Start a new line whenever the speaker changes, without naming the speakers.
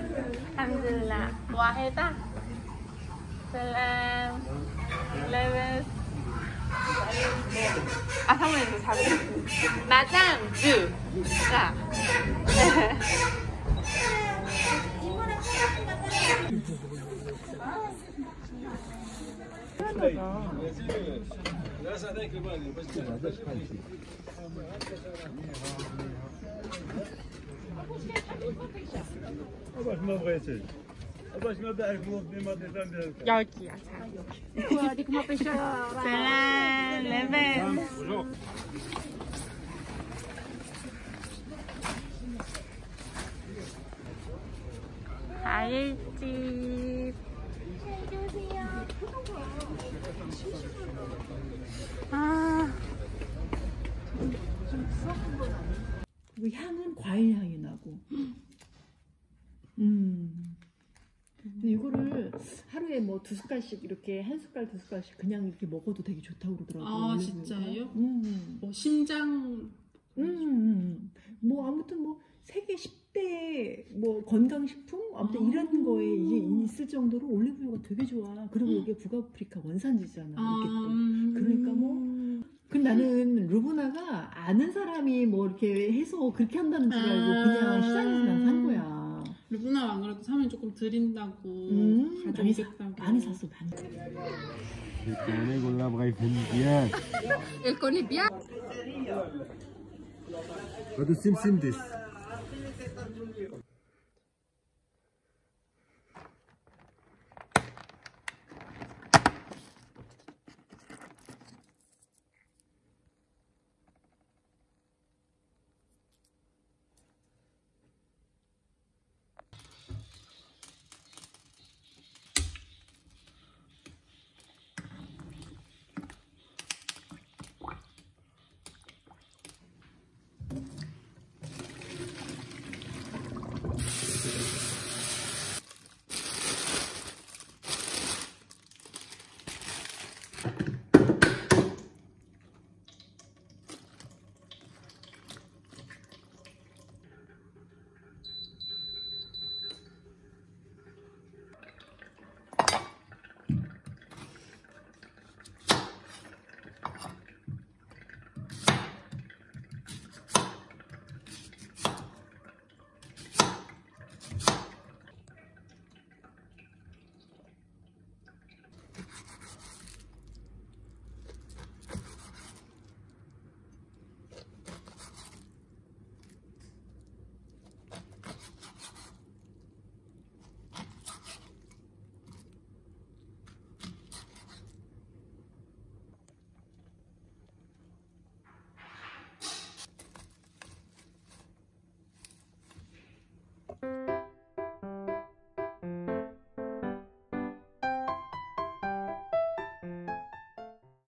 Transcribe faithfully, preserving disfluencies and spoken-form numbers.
Alhamdulillah. Wahidah. Salam. Lemes. 아, 사모님도 잡으셨 마장 주. 자. 여기야, 자. 셀람, 레벤. 과일집. 아.
그 향은 과일 향이 나고. 음. 근데 이거를 하루에 뭐 두 숟갈씩 이렇게 한 숟갈 두 숟갈씩 그냥 이렇게 먹어도 되게 좋다고 그러더라고요.
아 진짜요?
음.
뭐 심장.
음. 음. 뭐 아무튼 뭐 세계 십 대 뭐 건강식품 아무튼
아
이런 거에 이게 있을 정도로 올리브유가 되게 좋아. 그리고 이게 북아프리카 원산지잖아.
아,
이게 또.
음.
그러니까 뭐. 그 나는 루브나가 아는 사람이 뭐 이렇게 해서 그렇게 한다는 줄 알고 그냥 시장에서 난 산 거야.
루브나 안 그래도 사면 조금 드린다고.
음, 많이, 사,
가져오겠다고.
많이 샀어, 많이.
Il connaît bien.
But the sim sim this.